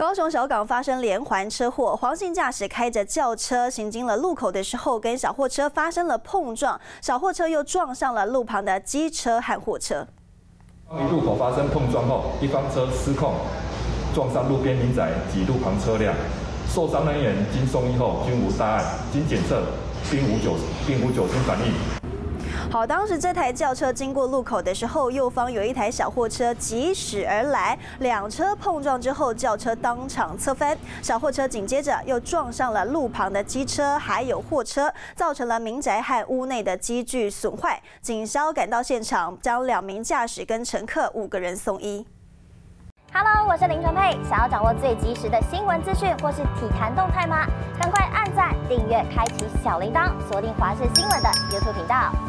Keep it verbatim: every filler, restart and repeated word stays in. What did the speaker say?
高雄小港发生连环车祸，黄姓驾驶开着轿车行经了路口的时候，跟小货车发生了碰撞，小货车又撞上了路旁的机车和货车。 于路口发生碰撞后，一方车失控撞上路边民宅及路旁车辆，受伤人员经送医后均无大碍，经检测并无酒并无酒精反应。 好，当时这台轿车经过路口的时候，右方有一台小货车疾驶而来，两车碰撞之后，轿车当场侧翻，小货车紧接着又撞上了路旁的机车还有货车，造成了民宅和屋内的机具损坏。警消赶到现场，将两名驾驶跟乘客五个人送医。 Hello， 我是林纯佩。想要掌握最及时的新闻资讯或是体坛动态吗？赶快按赞、订阅、开启小铃铛，锁定华视新闻的 YouTube 频道。